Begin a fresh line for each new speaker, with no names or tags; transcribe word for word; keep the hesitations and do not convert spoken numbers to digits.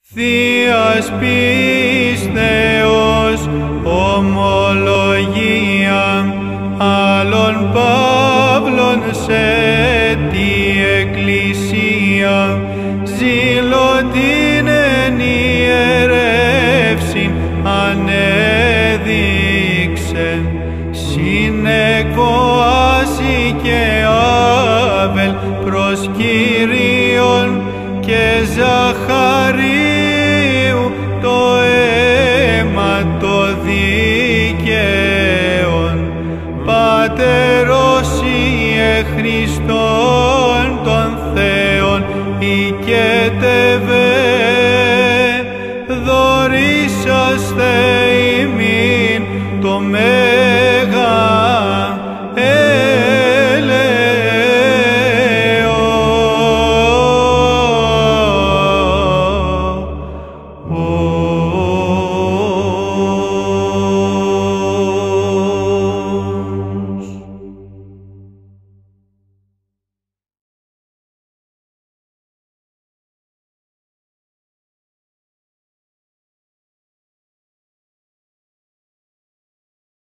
Θείας πίστεως ομολογία άλλων Παύλων σε τη Εκκλησία ζήλωτην εν ιερεύσιν ανέδειξεν συνεκοάσει και Άβελ προς Κύριον και Ζαχαρίου το αίμα το δίκαιον Πατερός Ιε Χριστόν των Θεών οικέτευε